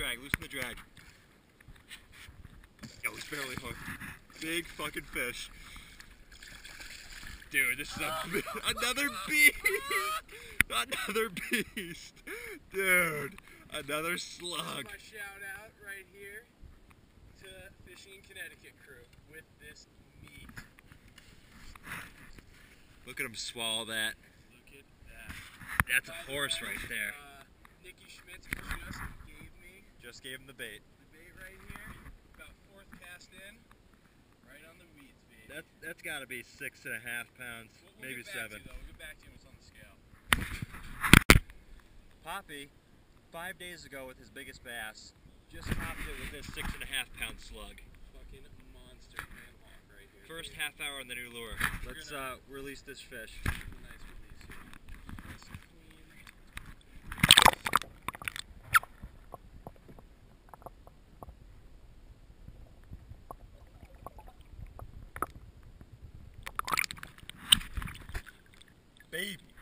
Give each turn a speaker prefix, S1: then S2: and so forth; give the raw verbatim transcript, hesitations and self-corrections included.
S1: drag, loosen the drag. Oh, he's barely hooked. Big fucking fish. Dude, this is a, another beast! Another beast! Dude, another slug.
S2: My shout out right here to Fishing in Connecticut crew with this meat.
S1: Look at him swallow that.
S2: Look at that.
S1: That's
S2: By
S1: a
S2: the
S1: horse
S2: way,
S1: right there.
S2: Uh, Nikki Schmitz just gave me
S1: Just gave him the bait.
S2: the bait right here. About fourth cast in. Right on the weeds, baby.
S1: That's that's got to be six and a half pounds,
S2: we'll, we'll
S1: maybe
S2: get back
S1: seven.
S2: To you, though. We'll get back to you when it's on the scale.
S1: Papi, five days ago with his biggest bass, just topped it with this six and a half pound slug.
S2: Fucking monster panhawk right here.
S1: First
S2: baby.
S1: half hour on the new lure. Let's uh, release this fish.
S2: Nice release here. Nice and clean.
S1: Baby.